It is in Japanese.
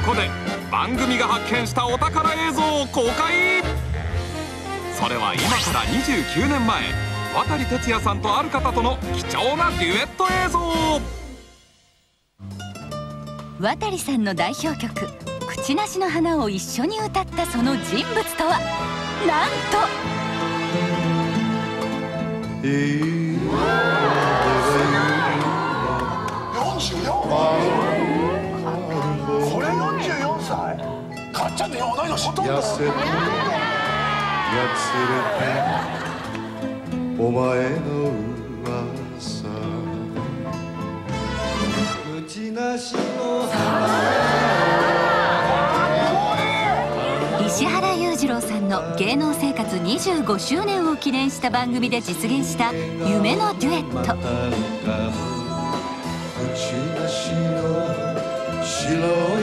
こで番組が発見したお宝映像を公開。それは今から29年前、渡哲也さんとある方との貴重なデュエット映像。 渡さんの代表曲「口なしの花」を一緒に歌ったその人物とはなんとこれ44歳？かっちゃんと同い年。ほとんどやつれてお前の噂口なしの石原裕次郎さんの芸能生活25周年を記念した番組で実現した夢のデュエット。 口なしの白